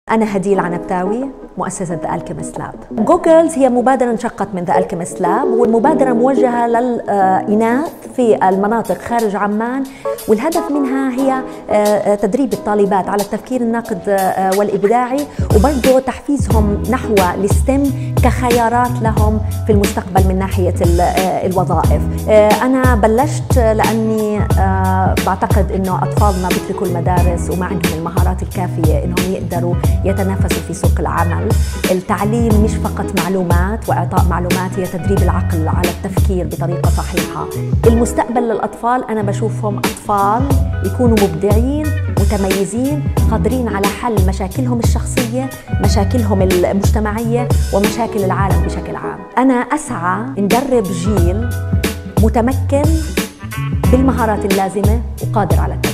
أنا هديل عنبتاوي، مؤسسة The Alchemist Lab. جوجلز هي مبادرة انشقت من The Alchemist Lab، والمبادرة موجهة للإناث في المناطق خارج عمان، والهدف منها هي تدريب الطالبات على التفكير الناقد والإبداعي، وبرضه تحفيزهم نحو الستيم كخيارات لهم في المستقبل من ناحية الوظائف. أنا بلشت لأني بعتقد إنه أطفالنا بيتركوا المدارس وما عندهم المهارات الكافية إنهم يقدروا يتنافسوا في سوق العمل. التعليم مش فقط معلومات وإعطاء معلومات، هي تدريب العقل على التفكير بطريقة صحيحة. المستقبل للأطفال أنا بشوفهم أطفال يكونوا مبدعين متميزين قادرين على حل مشاكلهم الشخصية، مشاكلهم المجتمعية، ومشاكل العالم بشكل عام. أنا أسعى ندرب جيل متمكن بالمهارات اللازمة وقادر على التفكير.